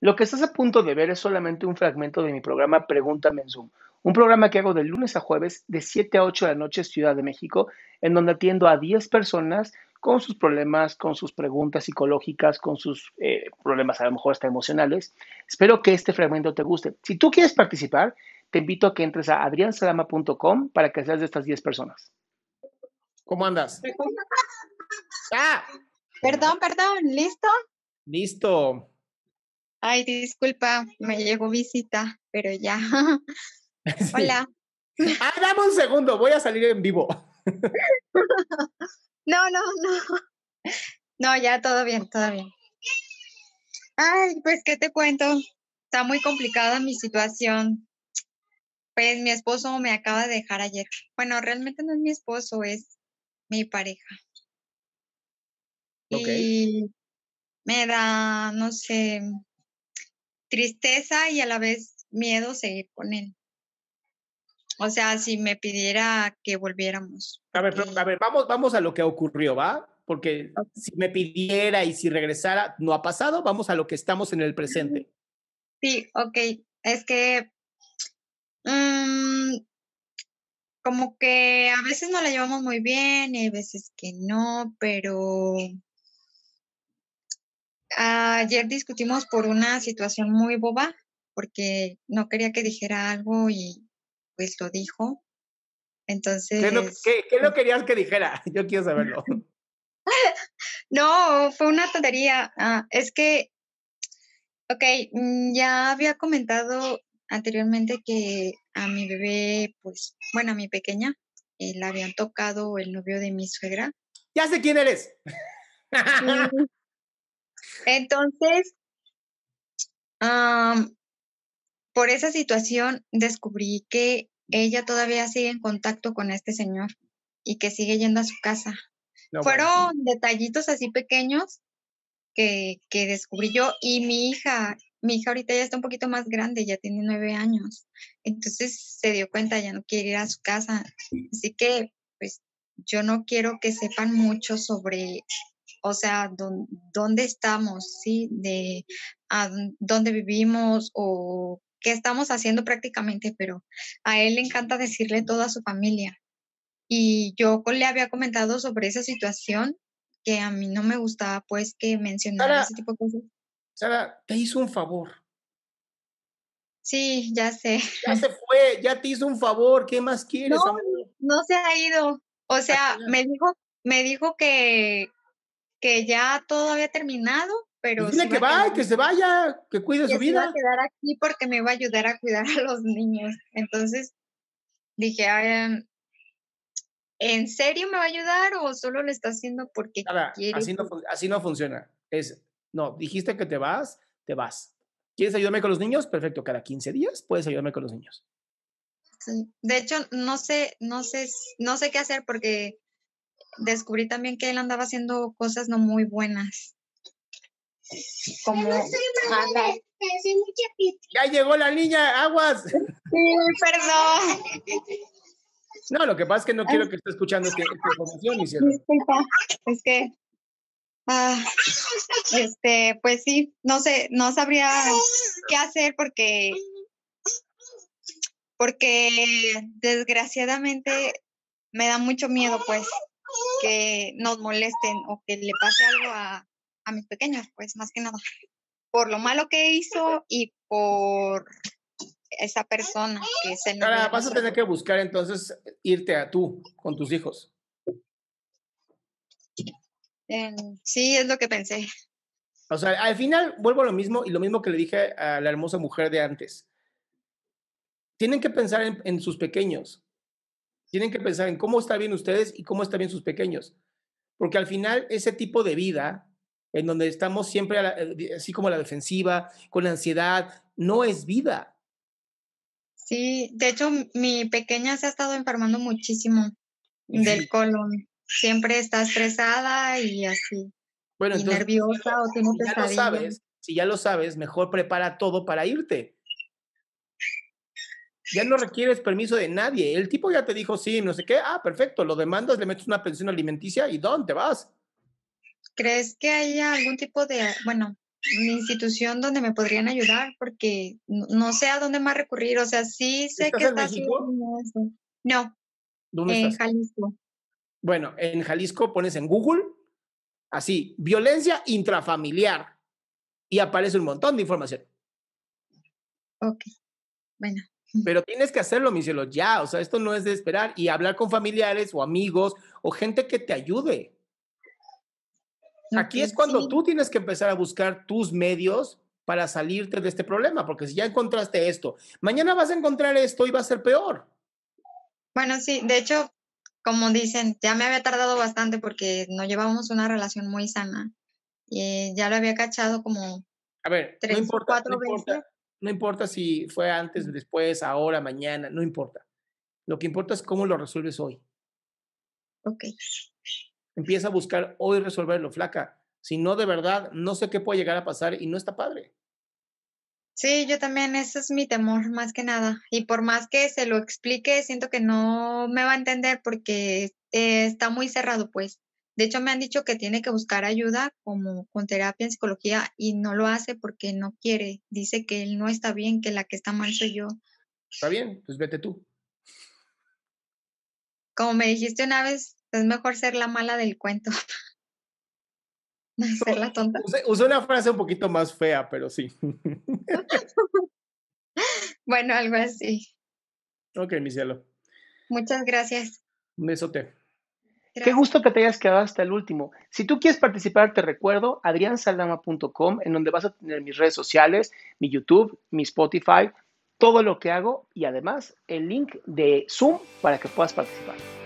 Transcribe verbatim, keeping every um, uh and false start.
Lo que estás a punto de ver es solamente un fragmento de mi programa Pregúntame en Zoom, un programa que hago de lunes a jueves de siete a ocho de la noche Ciudad de México, en donde atiendo a diez personas con sus problemas, con sus preguntas psicológicas, con sus eh, problemas a lo mejor hasta emocionales. Espero que este fragmento te guste. Si tú quieres participar, te invito a que entres a adrián salama punto com para que seas de estas diez personas. ¿Cómo andas? ¡Ah! Perdón, perdón, ¿listo? Listo. Ay, disculpa, me llegó visita, pero ya. Sí. Hola. Ah, dame un segundo, voy a salir en vivo. No, no, no. No, ya todo bien, todo bien. Ay, pues, ¿qué te cuento? Está muy complicada mi situación. Pues mi esposo me acaba de dejar ayer. Bueno, realmente no es mi esposo, es mi pareja. Ok. Y me da, no sé, tristeza y a la vez miedo seguir con él. O sea, si me pidiera que volviéramos. A ver, pero, porque- a ver, vamos, vamos a lo que ocurrió, ¿va? Porque Ok. si me pidiera y si regresara, no ha pasado, vamos a lo que estamos en el presente. Sí, ok. Es que mm, como que a veces nos la llevamos muy bien y hay veces que no, pero ayer discutimos por una situación muy boba, porque no quería que dijera algo y pues lo dijo. ¿Qué, no, Entonces, qué, ¿Qué no querías que dijera? Yo quiero saberlo. no, fue una tontería. Ah, es que, ok, mm, ya había comentado anteriormente que a mi bebé, pues, bueno, a mi pequeña, eh, la habían tocado el novio de mi suegra. Ya sé quién eres. Sí. Entonces, am, por esa situación descubrí que ella todavía sigue en contacto con este señor y que sigue yendo a su casa. No, bueno. Fueron detallitos así pequeños que, que descubrí yo y mi hija, mi hija ahorita ya está un poquito más grande, ya tiene nueve años. Entonces se dio cuenta, ya no quiere ir a su casa. Así que, pues, yo no quiero que sepan mucho sobre, o sea, dón- dónde estamos, ¿sí? De a dón- dónde vivimos o qué estamos haciendo prácticamente, pero a él le encanta decirle todo a su familia. Y yo co- le había comentado sobre esa situación que a mí no me gustaba, pues, que mencionara Sara, ese tipo de cosas. Sara, te hizo un favor. Sí, ya sé. Ya se fue, ya te hizo un favor. ¿Qué más No, quieres, amor? no se ha ido. O sea, Acá. me dijo, me dijo que, que ya todo había terminado, Pues pero se dile iba que a quedar, va, que se vaya, que cuide su que se iba a vida. quedar aquí porque me iba a ayudar a cuidar a los niños. Entonces dije, "Ay, em, ¿en serio me va a ayudar o solo lo está haciendo porque Sara, quiere así no, que-?" fun- así no funciona. Es, no, dijiste que te vas, te vas. ¿Quieres ayudarme con los niños? Perfecto, cada quince días puedes ayudarme con los niños. Sí. De hecho, no sé, no sé, no sé qué hacer porque descubrí también que él andaba haciendo cosas no muy buenas, como Ana. ¡Ya llegó la niña! ¡Aguas! Sí, perdón. No, lo que pasa es que no Ay, quiero que esté escuchando este, esta información, mi cielo. disculpa, es que, ah, este, pues sí, no sé, no sabría qué hacer porque, porque desgraciadamente me da mucho miedo, pues, que nos molesten o que le pase algo a, a mis pequeños, pues, más que nada, por lo malo que hizo y por esa persona que es el novio Sara, de mi vas a tener suegro. que buscar entonces irte a tú con tus hijos. Eh, sí, es lo que pensé. O sea, al final vuelvo a lo mismo y lo mismo que le dije a la hermosa mujer de antes. Tienen que pensar en, en sus pequeños. Tienen que pensar en cómo está bien ustedes y cómo está bien sus pequeños. Porque al final ese tipo de vida, en donde estamos siempre a la- eh, así como a la defensiva, con la ansiedad, no es vida. Sí, de hecho, m- mi pequeña se ha estado enfermando muchísimo del Sí. colon. Siempre está estresada y así, Bueno, y entonces, nerviosa o tiene si ya lo pesadillas. sabes, si ya lo sabes, mejor prepara todo para irte. Ya no requieres permiso de nadie. El tipo ya te dijo sí, no sé qué. Ah, perfecto, lo demandas, le metes una pensión alimenticia y ¿dónde te vas? ¿Crees que haya algún tipo de, bueno, mi institución donde me podrían ayudar, porque no, no sé a dónde más recurrir. O sea, sí sé ¿Estás que en está México? sucediendo eso. No, ¿Dónde en estás? Jalisco. Bueno, en Jalisco pones en Google, así, violencia intrafamiliar, y aparece un montón de información. Ok, bueno. Pero tienes que hacerlo, mi cielo, ya. O sea, esto no es de esperar y hablar con familiares o amigos o gente que te ayude. Ok, Aquí es cuando sí. tú tienes que empezar a buscar tus medios para salirte de este problema, porque si ya encontraste esto, mañana vas a encontrar esto y va a ser peor. Bueno, sí, de hecho, como dicen, ya me había tardado bastante porque no llevábamos una relación muy sana. Y ya lo había cachado como A ver, no tres o importa, no cuatro importa, veces. no importa si fue antes, después, ahora, mañana, no importa. Lo que importa es cómo lo resuelves hoy. Ok. Empieza a buscar hoy resolverlo, flaca. Si no, de verdad, no sé qué puede llegar a pasar y no está padre. Sí, yo también, ese es mi temor, más que nada. Y por más que se lo explique, siento que no me va a entender porque eh, está muy cerrado, pues. De hecho, me han dicho que tiene que buscar ayuda como con terapia en psicología y no lo hace porque no quiere. Dice que él no está bien, que la que está mal soy yo. ¿Está bien? Pues vete tú. Como me dijiste una vez, es mejor ser la mala del cuento, no ser la tonta. Usé, usé una frase un poquito más fea, pero sí. Bueno, algo así. Ok, mi cielo. Muchas gracias. Un besote. Qué Gracias. gusto que te hayas quedado hasta el último. Si tú quieres participar, te recuerdo adrián saldama punto com, en donde vas a tener mis redes sociales, mi YouTube, mi Spotify, todo lo que hago y además el link de Zoom para que puedas participar.